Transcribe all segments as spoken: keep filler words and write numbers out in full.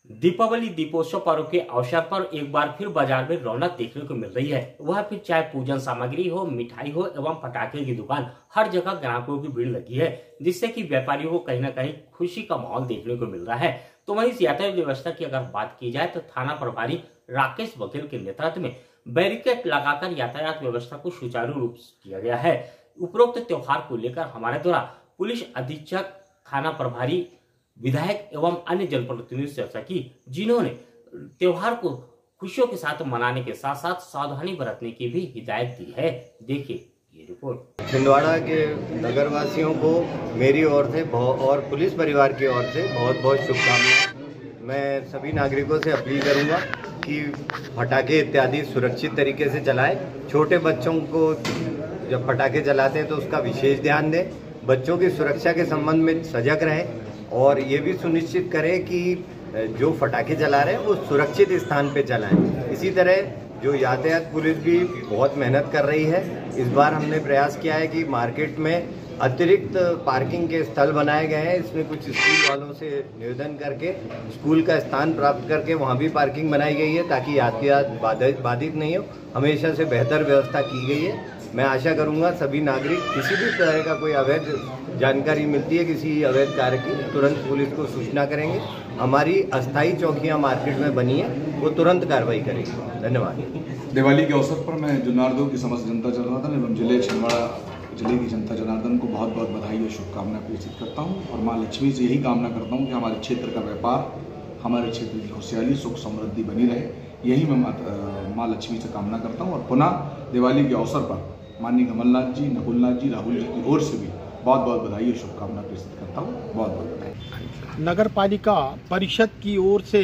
दीपावली दीपोत्सव पर्व के अवसर पर एक बार फिर बाजार में रौनक देखने को मिल रही है। वह फिर चाहे पूजन सामग्री हो, मिठाई हो एवं पटाखे की दुकान, हर जगह ग्राहकों की भीड़ लगी है, जिससे कि व्यापारियों को कहीं न कहीं खुशी का माहौल देखने को मिल रहा है। तो वहीं यातायात व्यवस्था की अगर बात की जाए तो थाना प्रभारी राकेश बघेल के नेतृत्व में बैरिकेड लगाकर यातायात व्यवस्था को सुचारू रूप से किया गया है। उपरोक्त त्योहार को लेकर हमारे द्वारा पुलिस अधीक्षक, थाना प्रभारी, विधायक एवं अन्य जनप्रतिनिधियों से चर्चा की, जिन्होंने त्योहार को खुशियों के साथ मनाने के साथ साथ सावधानी बरतने की भी हिदायत दी है। देखिए ये रिपोर्ट। छिंदवाड़ा के नगरवासियों को मेरी ओर से और पुलिस परिवार की ओर से बहुत बहुत शुभकामनाएं। मैं सभी नागरिकों से अपील करूंगा कि पटाखे इत्यादि सुरक्षित तरीके से चलाएं। छोटे बच्चों को जब पटाखे चलाते हैं तो उसका विशेष ध्यान दें। बच्चों की सुरक्षा के संबंध में सजग रहें और ये भी सुनिश्चित करें कि जो पटाखे चला रहे हैं वो सुरक्षित स्थान पे चलाएं। इसी तरह जो यातायात पुलिस भी बहुत मेहनत कर रही है। इस बार हमने प्रयास किया है कि मार्केट में अतिरिक्त पार्किंग के स्थल बनाए गए हैं। इसमें कुछ स्कूल वालों से निवेदन करके स्कूल का स्थान प्राप्त करके वहाँ भी पार्किंग बनाई गई है ताकि यातायात बाधित नहीं हो। हमेशा से बेहतर व्यवस्था की गई है। मैं आशा करूंगा सभी नागरिक किसी भी तरह का कोई अवैध जानकारी मिलती है किसी अवैध कार्य की, तुरंत पुलिस को सूचना करेंगे। हमारी अस्थायी चौकियां मार्केट में बनी है, वो तुरंत कार्रवाई करेगी। धन्यवाद। दिवाली के अवसर पर मैं जुन्नारदेव की समस्त जनता जनार्दन एवं जिले छिंदवाड़ा जिले की जनता जनार्दन को बहुत बहुत बधाई और शुभकामनाएं प्रेषित करता हूँ और माँ लक्ष्मी से यही कामना करता हूँ कि हमारे क्षेत्र का व्यापार, हमारे क्षेत्र की खुशहाली, सुख समृद्धि बनी रहे। यही मैं माँ लक्ष्मी से कामना करता हूँ और पुनः दिवाली के अवसर पर माननीय कमलनाथ जी, नकुलनाथ जी, राहुल जी की ओर से भी बहुत बहुत बधाई और शुभकामना प्रेषित करता हूँ। बहुत बहुत बधाई। नगर पालिका परिषद की ओर से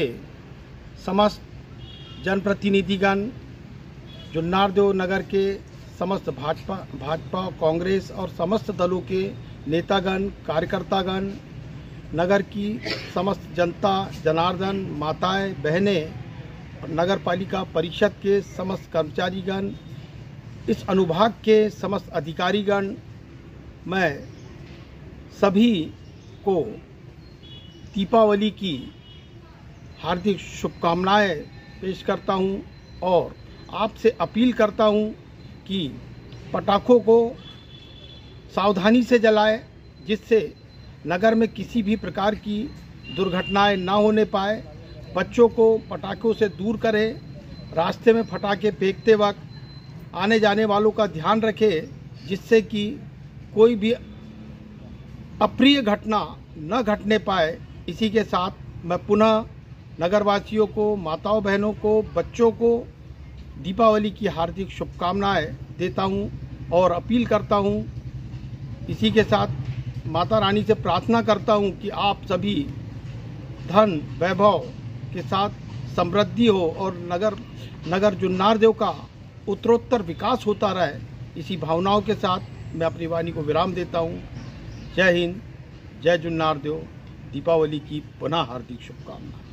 समस्त जनप्रतिनिधिगण, जुन्नारदेव नगर के समस्त भाजपा भाजपा कांग्रेस और समस्त दलों के नेतागण, कार्यकर्तागण, नगर की समस्त जनता जनार्दन, माताएं, बहनें और नगर पालिका परिषद के समस्त कर्मचारीगण, इस अनुभाग के समस्त अधिकारीगण, मैं सभी को दीपावली की हार्दिक शुभकामनाएं पेश करता हूं और आपसे अपील करता हूं कि पटाखों को सावधानी से जलाएं, जिससे नगर में किसी भी प्रकार की दुर्घटनाएं ना होने पाए। बच्चों को पटाखों से दूर करें। रास्ते में पटाखे फेंकते वक्त आने जाने वालों का ध्यान रखें, जिससे कि कोई भी अप्रिय घटना न घटने पाए। इसी के साथ मैं पुनः नगरवासियों को, माताओं बहनों को, बच्चों को दीपावली की हार्दिक शुभकामनाएं देता हूं और अपील करता हूं। इसी के साथ माता रानी से प्रार्थना करता हूं कि आप सभी धन वैभव के साथ समृद्धि हो और नगर नगर जुन्नारदेव का उत्तरोत्तर विकास होता रहे। इसी भावनाओं के साथ मैं अपनी वाणी को विराम देता हूँ। जय हिंद, जय जुन्नारदेव। दीपावली की पुनः हार्दिक शुभकामनाएं।